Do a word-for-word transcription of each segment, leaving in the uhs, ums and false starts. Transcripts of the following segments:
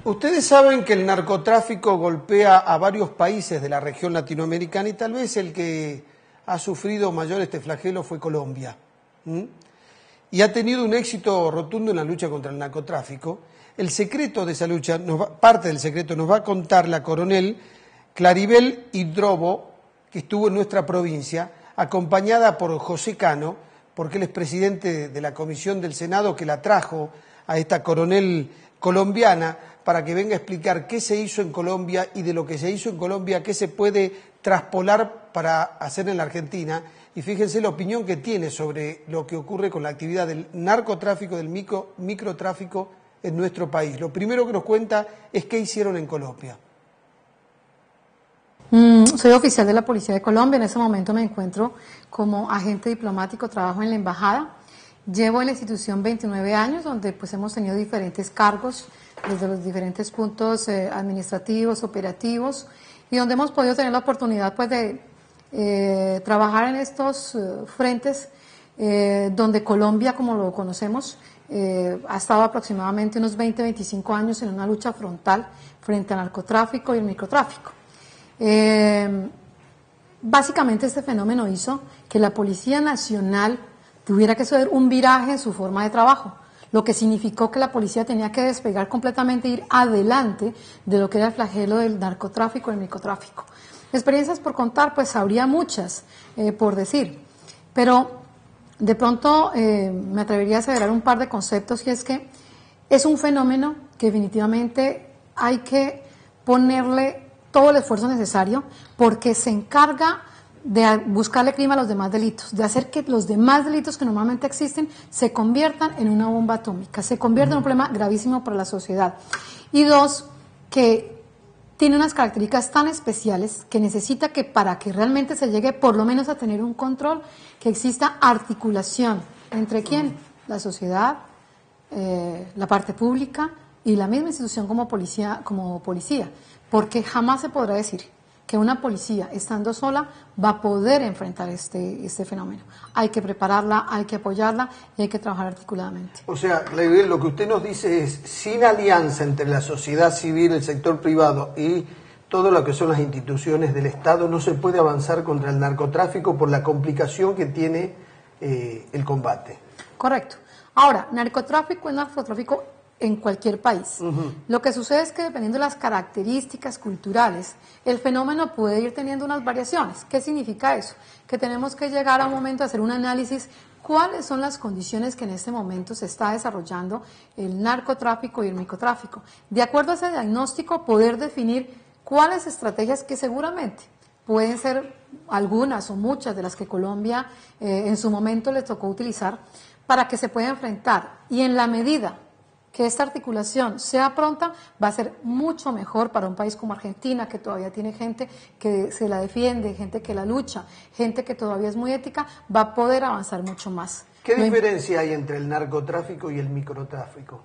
Ustedes saben que el narcotráfico golpea a varios países de la región latinoamericana y tal vez el que ha sufrido mayor este flagelo fue Colombia. ¿Mm? Y ha tenido un éxito rotundo en la lucha contra el narcotráfico. El secreto de esa lucha, nos va, parte del secreto, nos va a contar la coronel Claribel Hidrobo, que estuvo en nuestra provincia, acompañada por José Cano, porque él es presidente de la comisión del Senado que la trajo a esta coronel colombiana para que venga a explicar qué se hizo en Colombia y de lo que se hizo en Colombia, qué se puede traspolar para hacer en la Argentina. Y fíjense la opinión que tiene sobre lo que ocurre con la actividad del narcotráfico, del micro, microtráfico en nuestro país. Lo primero que nos cuenta es qué hicieron en Colombia. Mm, soy oficial de la Policía de Colombia, en ese momento me encuentro como agente diplomático, trabajo en la embajada. Llevo en la institución veintinueve años, donde pues hemos tenido diferentes cargos desde los diferentes puntos eh, administrativos, operativos, y donde hemos podido tener la oportunidad pues de eh, trabajar en estos uh, frentes, eh, donde Colombia, como lo conocemos, eh, ha estado aproximadamente unos veinte, veinticinco años en una lucha frontal frente al narcotráfico y el microtráfico. Eh, básicamente este fenómeno hizo que la Policía Nacional tuviera que hacer un viraje en su forma de trabajo, lo que significó que la policía tenía que despegar completamente e ir adelante de lo que era el flagelo del narcotráfico y el microtráfico. Experiencias por contar, pues habría muchas eh, por decir, pero de pronto eh, me atrevería a aseverar un par de conceptos, y es que es un fenómeno que definitivamente hay que ponerle todo el esfuerzo necesario, porque se encarga de buscarle clima a los demás delitos, de hacer que los demás delitos que normalmente existen se conviertan en una bomba atómica, se conviertan en un problema gravísimo para la sociedad. Y dos, que tiene unas características tan especiales que necesita que para que realmente se llegue por lo menos a tener un control, que exista articulación entre quién, la sociedad, eh, la parte pública y la misma institución como policía, como policía, porque jamás se podrá decir que una policía, estando sola, va a poder enfrentar este, este fenómeno. Hay que prepararla, hay que apoyarla y hay que trabajar articuladamente. O sea, lo que usted nos dice es, sin alianza entre la sociedad civil, el sector privado y todo lo que son las instituciones del Estado, no se puede avanzar contra el narcotráfico por la complicación que tiene eh, el combate. Correcto. Ahora, narcotráfico es narcotráfico en cualquier país. Uh-huh. Lo que sucede es que dependiendo de las características culturales, el fenómeno puede ir teniendo unas variaciones. ¿Qué significa eso? Que tenemos que llegar a un momento a hacer un análisis, cuáles son las condiciones que en este momento se está desarrollando el narcotráfico y el microtráfico. De acuerdo a ese diagnóstico, poder definir cuáles estrategias que seguramente pueden ser algunas o muchas de las que Colombia eh, en su momento le tocó utilizar para que se pueda enfrentar. Y en la medida que esta articulación sea pronta, va a ser mucho mejor para un país como Argentina, que todavía tiene gente que se la defiende, gente que la lucha, gente que todavía es muy ética, va a poder avanzar mucho más. ¿Qué Lo diferencia hay entre el narcotráfico y el microtráfico?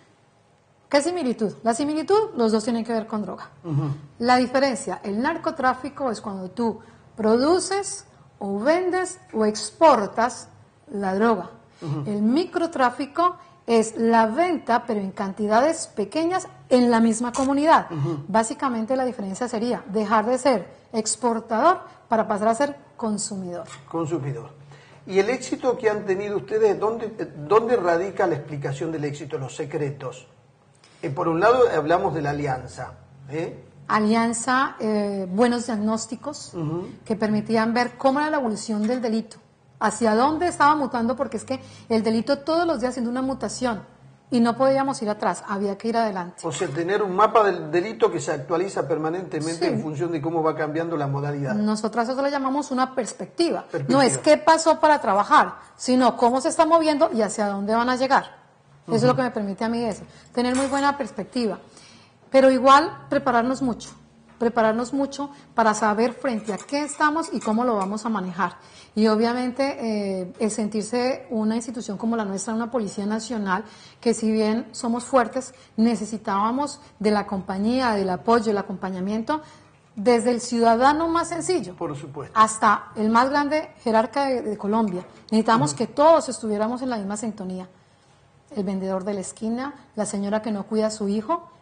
¿Qué similitud? La similitud, los dos tienen que ver con droga. Uh-huh. La diferencia, el narcotráfico es cuando tú produces o vendes o exportas la droga. Uh-huh. El microtráfico es la venta, pero en cantidades pequeñas en la misma comunidad. Uh-huh. Básicamente la diferencia sería dejar de ser exportador para pasar a ser consumidor. Consumidor. ¿Y el éxito que han tenido ustedes, dónde, dónde radica la explicación del éxito, los secretos? Eh, por un lado hablamos de la alianza. ¿eh? Alianza, eh, buenos diagnósticos uh-huh. que permitían ver cómo era la evolución del delito, hacia dónde estaba mutando, porque es que el delito todos los días haciendo una mutación y no podíamos ir atrás, había que ir adelante. O sea, tener un mapa del delito que se actualiza permanentemente sí. en función de cómo va cambiando la modalidad. Nosotras eso le llamamos una perspectiva. perspectiva. No es qué pasó para trabajar, sino cómo se está moviendo y hacia dónde van a llegar. Eso uh-huh. es lo que me permite a mí eso, tener muy buena perspectiva. Pero igual prepararnos mucho. prepararnos mucho para saber frente a qué estamos y cómo lo vamos a manejar. Y obviamente eh, el sentirse una institución como la nuestra, una Policía Nacional, que si bien somos fuertes, necesitábamos de la compañía, del apoyo, el acompañamiento, desde el ciudadano más sencillo, por supuesto, hasta el más grande jerarca de, de Colombia. Necesitamos uh-huh. que todos estuviéramos en la misma sintonía. El vendedor de la esquina, la señora que no cuida a su hijo,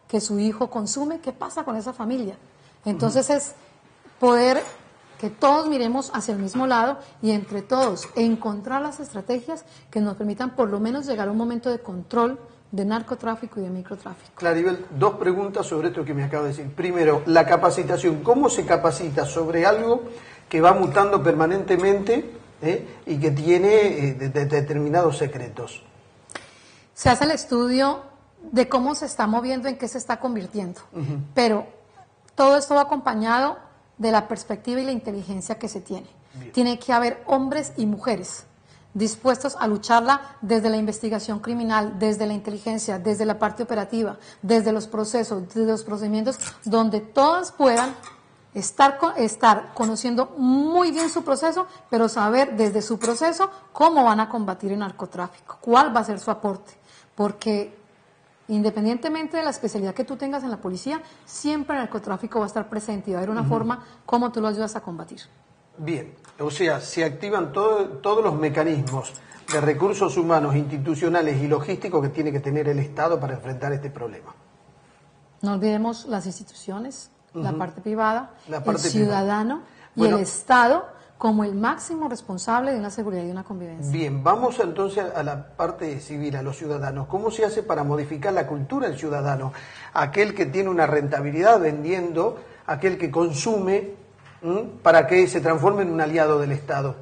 que su hijo consume, ¿qué pasa con esa familia? Entonces uh-huh. es poder que todos miremos hacia el mismo lado y entre todos encontrar las estrategias que nos permitan por lo menos llegar a un momento de control de narcotráfico y de microtráfico. Claribel, dos preguntas sobre esto que me acabo de decir. Primero, la capacitación. ¿Cómo se capacita sobre algo que va mutando permanentemente eh, y que tiene eh, de, de determinados secretos? Se hace el estudio de cómo se está moviendo, en qué se está convirtiendo, uh-huh. pero todo esto va acompañado de la perspectiva y la inteligencia que se tiene. Bien. Tiene que haber hombres y mujeres dispuestos a lucharla desde la investigación criminal, desde la inteligencia, desde la parte operativa, desde los procesos, desde los procedimientos, donde todas puedan estar, estar conociendo muy bien su proceso, pero saber desde su proceso cómo van a combatir el narcotráfico, cuál va a ser su aporte, porque independientemente de la especialidad que tú tengas en la policía, siempre el narcotráfico va a estar presente y va a haber una uh-huh. forma como tú lo ayudas a combatir. Bien, o sea, se activan todo, todos los mecanismos de recursos humanos, institucionales y logísticos que tiene que tener el Estado para enfrentar este problema. No olvidemos las instituciones, uh-huh. la parte privada, la parte el ciudadano privada. Bueno, y el Estado como el máximo responsable de una seguridad y una convivencia. Bien, vamos entonces a la parte civil, a los ciudadanos. ¿Cómo se hace para modificar la cultura del ciudadano? Aquel que tiene una rentabilidad vendiendo, aquel que consume, ¿m? para que se transforme en un aliado del Estado.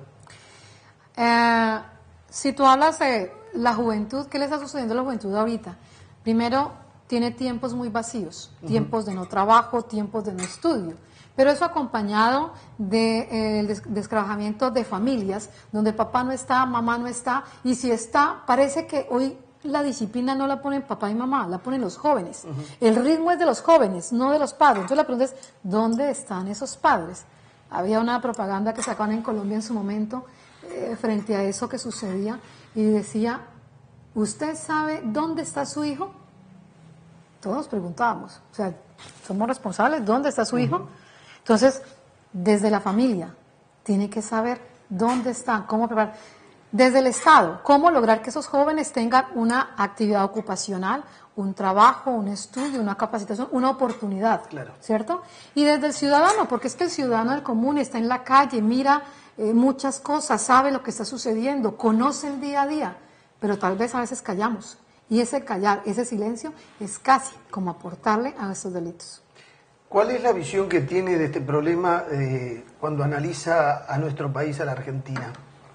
Eh, si tú hablas de la juventud, ¿qué le está sucediendo a la juventud ahorita? Primero, tiene tiempos muy vacíos, uh-huh. tiempos de no trabajo, tiempos de no estudio. Pero eso acompañado del de, eh, desquebrajamiento de familias, donde papá no está, mamá no está, y si está, parece que hoy la disciplina no la ponen papá y mamá, la ponen los jóvenes. Uh-huh. El ritmo es de los jóvenes, no de los padres. Entonces la pregunta es, ¿dónde están esos padres? Había una propaganda que sacaban en Colombia en su momento, eh, frente a eso que sucedía, y decía, ¿usted sabe dónde está su hijo? Todos preguntábamos, o sea, ¿somos responsables? ¿Dónde está su uh-huh. hijo? Entonces, desde la familia, tiene que saber dónde están, cómo preparar. Desde el Estado, cómo lograr que esos jóvenes tengan una actividad ocupacional, un trabajo, un estudio, una capacitación, una oportunidad, claro. ¿cierto? Y desde el ciudadano, porque es que el ciudadano del común está en la calle, mira eh, muchas cosas, sabe lo que está sucediendo, conoce el día a día, pero tal vez a veces callamos. Y ese callar, ese silencio, es casi como aportarle a estos delitos. ¿Cuál es la visión que tiene de este problema eh, cuando analiza a nuestro país, a la Argentina?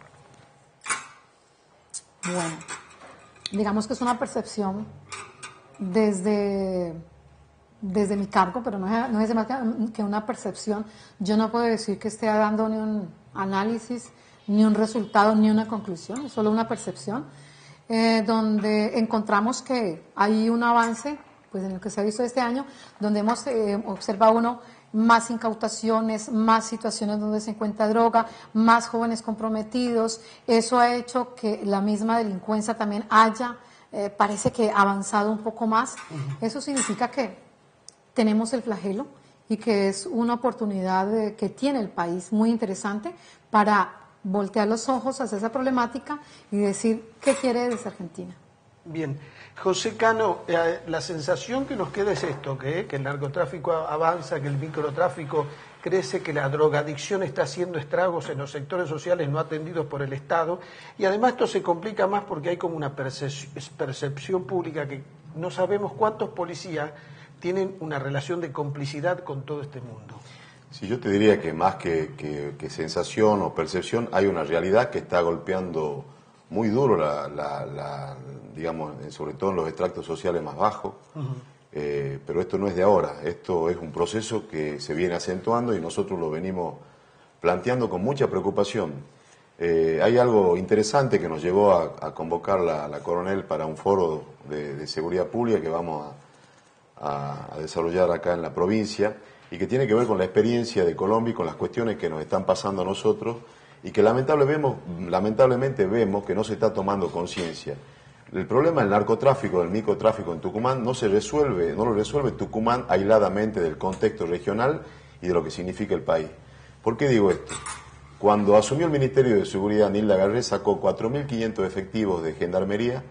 Bueno, digamos que es una percepción desde, desde mi cargo, pero no es, no es más que una percepción. Yo no puedo decir que esté dando ni un análisis, ni un resultado, ni una conclusión, es solo una percepción, eh, donde encontramos que hay un avance, pues en lo que se ha visto este año, donde hemos eh, observado uno más incautaciones, más situaciones donde se encuentra droga, más jóvenes comprometidos. Eso ha hecho que la misma delincuencia también haya, eh, parece que avanzado un poco más. Uh-huh. Eso significa que tenemos el flagelo y que es una oportunidad de, que tiene el país muy interesante para voltear los ojos hacia esa problemática y decir qué quiere desde Argentina. Bien. José Cano, eh, la sensación que nos queda es esto, que, que el narcotráfico avanza, que el microtráfico crece, que la drogadicción está haciendo estragos en los sectores sociales no atendidos por el Estado, y además esto se complica más porque hay como una percep- percepción pública que no sabemos cuántos policías tienen una relación de complicidad con todo este mundo. Sí, yo te diría que más que, que, que sensación o percepción, hay una realidad que está golpeando muy duro, la, la, la, digamos, sobre todo en los extractos sociales más bajos, uh-huh. eh, pero esto no es de ahora, esto es un proceso que se viene acentuando y nosotros lo venimos planteando con mucha preocupación. Eh, hay algo interesante que nos llevó a, a convocar la, la coronel para un foro de, de seguridad pública que vamos a, a, a desarrollar acá en la provincia y que tiene que ver con la experiencia de Colombia y con las cuestiones que nos están pasando a nosotros y que lamentable vemos, lamentablemente vemos que no se está tomando conciencia. El problema del narcotráfico, del microtráfico en Tucumán no se resuelve, no lo resuelve Tucumán aisladamente del contexto regional y de lo que significa el país. ¿Por qué digo esto? Cuando asumió el Ministerio de Seguridad, Nilda Garré sacó cuatro mil quinientos efectivos de gendarmería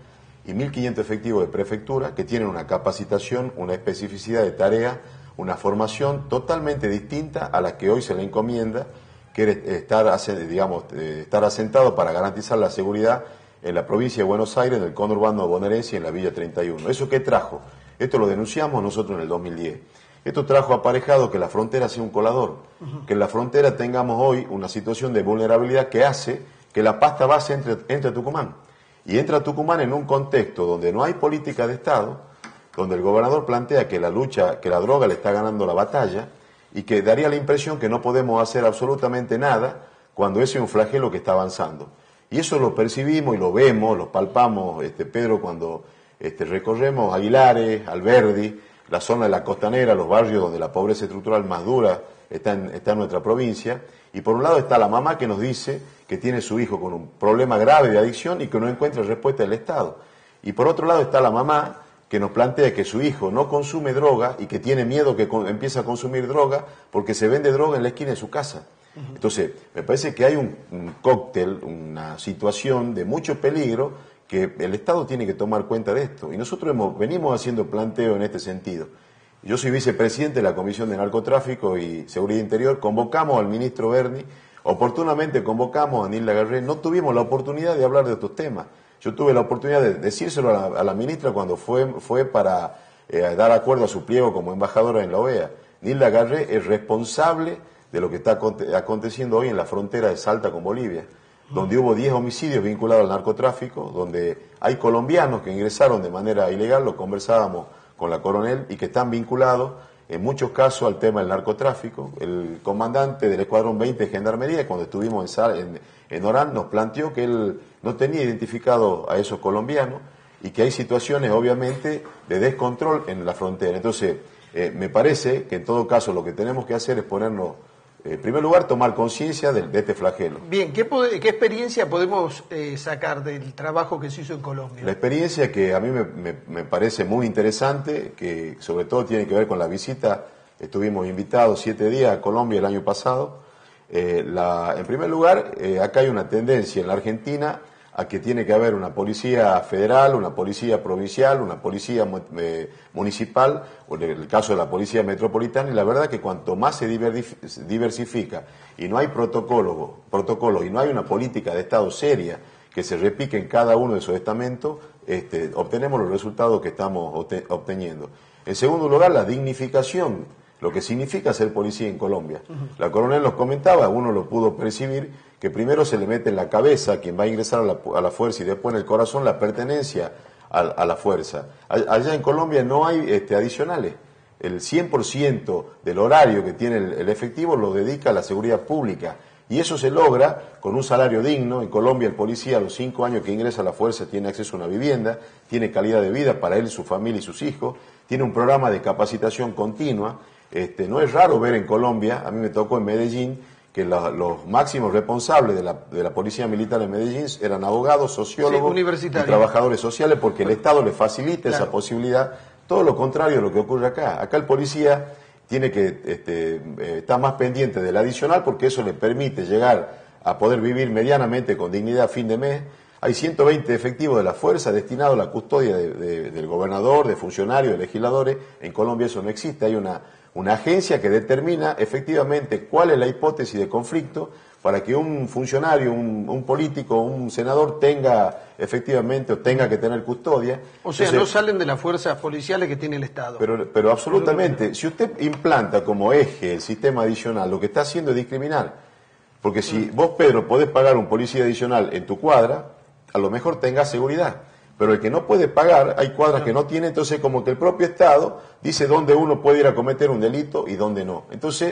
y mil quinientos efectivos de prefectura que tienen una capacitación, una especificidad de tarea, una formación totalmente distinta a la que hoy se le encomienda, que es estar, digamos, estar asentado para garantizar la seguridad en la provincia de Buenos Aires, en el conurbano bonaerense y en la Villa treinta y uno. ¿Eso qué trajo? Esto lo denunciamos nosotros en el dos mil diez. Esto trajo aparejado que la frontera sea un colador, uh-huh. que en la frontera tengamos hoy una situación de vulnerabilidad que hace que la pasta base entre, entre a Tucumán. Y entra a Tucumán en un contexto donde no hay política de Estado, donde el gobernador plantea que la lucha, que la droga le está ganando la batalla, y que daría la impresión que no podemos hacer absolutamente nada cuando ese es un flagelo que está avanzando. Y eso lo percibimos y lo vemos, lo palpamos, este, Pedro, cuando este, recorremos Aguilares, Alberdi, la zona de la costanera, los barrios donde la pobreza estructural más dura está en, está en nuestra provincia. Y por un lado está la mamá que nos dice que tiene su hijo con un problema grave de adicción y que no encuentra respuesta del Estado. Y por otro lado está la mamá que nos plantea que su hijo no consume droga y que tiene miedo que con, empiece a consumir droga porque se vende droga en la esquina de su casa. Uh-huh. Entonces, me parece que hay un, un cóctel, una situación de mucho peligro que el Estado tiene que tomar cuenta de esto. Y nosotros hemos, venimos haciendo planteo en este sentido. Yo soy vicepresidente de la Comisión de Narcotráfico y Seguridad Interior, convocamos al ministro Berni, oportunamente convocamos a Nilda Garré, no tuvimos la oportunidad de hablar de estos temas. Yo tuve la oportunidad de decírselo a la, a la ministra cuando fue, fue para eh, dar acuerdo a su pliego como embajadora en la O E A. Nilda Garré es responsable de lo que está aconteciendo hoy en la frontera de Salta con Bolivia, donde hubo diez homicidios vinculados al narcotráfico, donde hay colombianos que ingresaron de manera ilegal, lo conversábamos con la coronel, y que están vinculados en muchos casos al tema del narcotráfico. El comandante del Escuadrón veinte de Gendarmería, cuando estuvimos en, en, en Orán, nos planteó que él no tenía identificado a esos colombianos y que hay situaciones, obviamente, de descontrol en la frontera. Entonces, eh, me parece que en todo caso lo que tenemos que hacer es ponernos, eh, en primer lugar, tomar conciencia de, de este flagelo. Bien, ¿qué, ¿qué experiencia podemos eh, sacar del trabajo que se hizo en Colombia? La experiencia que a mí me, me, me parece muy interesante, que sobre todo tiene que ver con la visita, estuvimos invitados siete días a Colombia el año pasado. Eh, la, en primer lugar, eh, acá hay una tendencia en la Argentina a que tiene que haber una policía federal, una policía provincial, una policía eh, municipal, o en el caso de la policía metropolitana, y la verdad que cuanto más se diversifica y no hay protocolo, protocolo y no hay una política de Estado seria que se repique en cada uno de esos estamentos, este, obtenemos los resultados que estamos obteniendo. En segundo lugar, la dignificación, lo que significa ser policía en Colombia. Uh-huh. La coronel nos comentaba, uno lo pudo percibir, que primero se le mete en la cabeza a quien va a ingresar a la, a la fuerza y después en el corazón la pertenencia a, a la fuerza. Allá en Colombia no hay este, adicionales. El cien por ciento del horario que tiene el, el efectivo lo dedica a la seguridad pública. Y eso se logra con un salario digno. En Colombia el policía a los cinco años que ingresa a la fuerza tiene acceso a una vivienda, tiene calidad de vida para él, su familia y sus hijos, tiene un programa de capacitación continua. Este, no es raro ver en Colombia, a mí me tocó en Medellín, que la, los máximos responsables de la, de la Policía Militar en Medellín eran abogados, sociólogos sí, y trabajadores sociales, porque el Estado les facilita claro. esa posibilidad. Todo lo contrario de lo que ocurre acá. Acá el policía tiene que este, eh, estar más pendiente del adicional, porque eso le permite llegar a poder vivir medianamente con dignidad a fin de mes. Hay ciento veinte efectivos de la fuerza destinados a la custodia de, de, del gobernador, de funcionarios, de legisladores. En Colombia eso no existe. Hay una una agencia que determina efectivamente cuál es la hipótesis de conflicto para que un funcionario, un, un político, un senador tenga efectivamente o tenga que tener custodia. O sea, Entonces, no salen de las fuerzas policiales que tiene el Estado. Pero, pero absolutamente, si usted implanta como eje el sistema adicional, lo que está haciendo es discriminar. Porque si vos, Pedro, podés pagar un policía adicional en tu cuadra, a lo mejor tengas seguridad. Pero el que no puede pagar, hay cuadras que no tiene, entonces como que el propio Estado dice dónde uno puede ir a cometer un delito y dónde no. Entonces,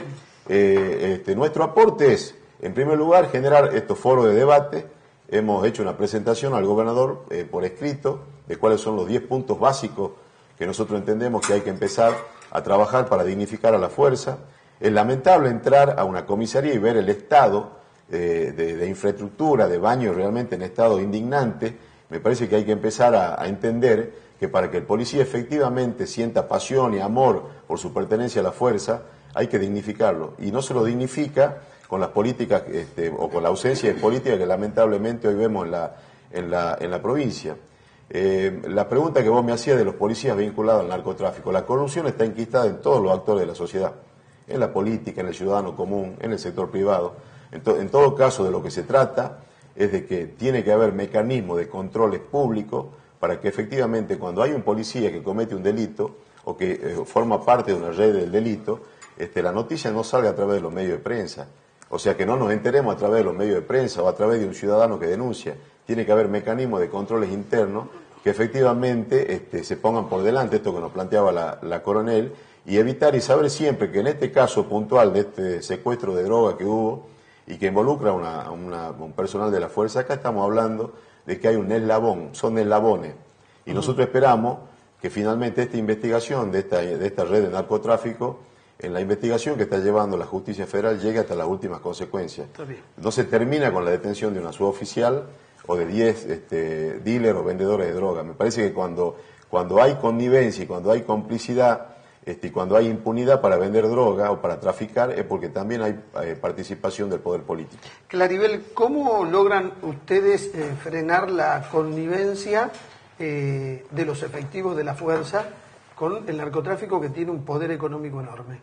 eh, este, nuestro aporte es, en primer lugar, generar estos foros de debate. Hemos hecho una presentación al gobernador eh, por escrito de cuáles son los diez puntos básicos que nosotros entendemos que hay que empezar a trabajar para dignificar a la fuerza. Es lamentable entrar a una comisaría y ver el estado eh, de, de infraestructura, de baños realmente en estado indignante. Me parece que hay que empezar a, a entender que para que el policía efectivamente sienta pasión y amor por su pertenencia a la fuerza, hay que dignificarlo. Y no se lo dignifica con las políticas este, o con la ausencia de política que lamentablemente hoy vemos en la, en la, en la provincia. Eh, la pregunta que vos me hacías de los policías vinculados al narcotráfico, la corrupción está enquistada en todos los actores de la sociedad, en la política, en el ciudadano común, en el sector privado. En, to en todo caso, de lo que se trata es de que tiene que haber mecanismos de controles públicos para que efectivamente cuando hay un policía que comete un delito o que eh, forma parte de una red del delito, este, la noticia no salga a través de los medios de prensa. O sea, que no nos enteremos a través de los medios de prensa o a través de un ciudadano que denuncia. Tiene que haber mecanismos de controles internos que efectivamente este, se pongan por delante, esto que nos planteaba la, la coronel, y evitar y saber siempre que en este caso puntual de este secuestro de droga que hubo y que involucra a una, un personal de la fuerza, acá estamos hablando de que hay un eslabón, son eslabones. Y nosotros esperamos que finalmente esta investigación de esta, de esta red de narcotráfico, en la investigación que está llevando la justicia federal, llegue hasta las últimas consecuencias. No se termina con la detención de una suboficial o de diez este, dealers o vendedores de droga. Me parece que cuando, cuando hay connivencia y cuando hay complicidad este, y cuando hay impunidad para vender droga o para traficar, es porque también hay eh, participación del poder político. Claribel, ¿cómo logran ustedes eh, frenar la connivencia eh, de los efectivos de la fuerza con el narcotráfico, que tiene un poder económico enorme?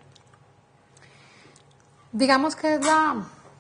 Digamos que es la,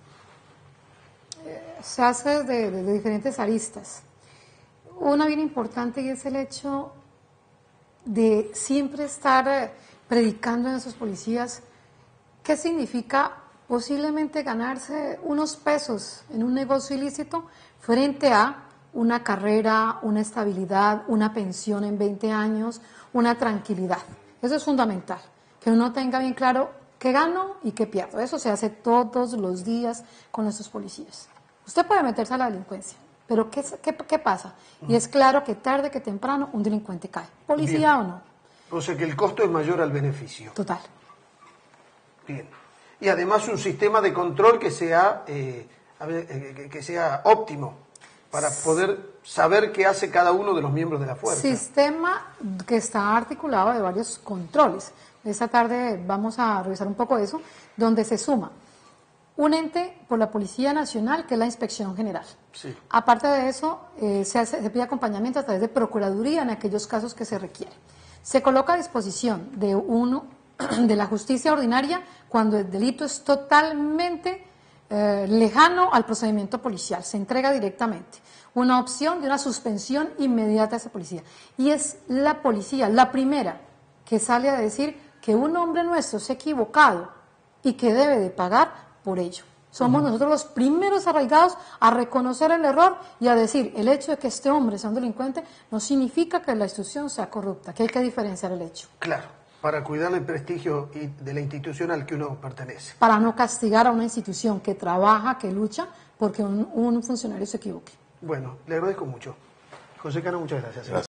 eh, se hace de, de, de diferentes aristas. Una bien importante, y es el hecho de siempre estar eh, predicando a esos policías qué significa posiblemente ganarse unos pesos en un negocio ilícito frente a una carrera, una estabilidad, una pensión en veinte años, una tranquilidad. Eso es fundamental, que uno tenga bien claro qué gano y qué pierdo. Eso se hace todos los días con nuestros policías. Usted puede meterse a la delincuencia, pero ¿qué, qué, qué pasa? Y es claro que tarde que temprano un delincuente cae, policía Bien. o no. O sea que el costo es mayor al beneficio. Total. Bien. Y además un sistema de control que sea, eh, que sea óptimo, para poder saber qué hace cada uno de los miembros de la fuerza. Sistema que está articulado de varios controles. Esta tarde vamos a revisar un poco eso, donde se suma un ente por la Policía Nacional, que es la Inspección General. Sí. Aparte de eso, eh, se, hace, se pide acompañamiento a través de Procuraduría en aquellos casos que se requiere. Se coloca a disposición de uno de la justicia ordinaria cuando el delito es totalmente eh, lejano al procedimiento policial, se entrega directamente. Una opción de una suspensión inmediata a esa policía. Y es la policía, la primera, que sale a decir que un hombre nuestro se ha equivocado y que debe de pagar por ello. Somos uh-huh. nosotros los primeros arraigados a reconocer el error y a decir, el hecho de que este hombre sea un delincuente no significa que la institución sea corrupta, que hay que diferenciar el hecho. Claro, para cuidar el prestigio de la institución al que uno pertenece. Para no castigar a una institución que trabaja, que lucha, porque un, un funcionario se equivoque. Bueno, le agradezco mucho. José Cano, muchas gracias. Gracias.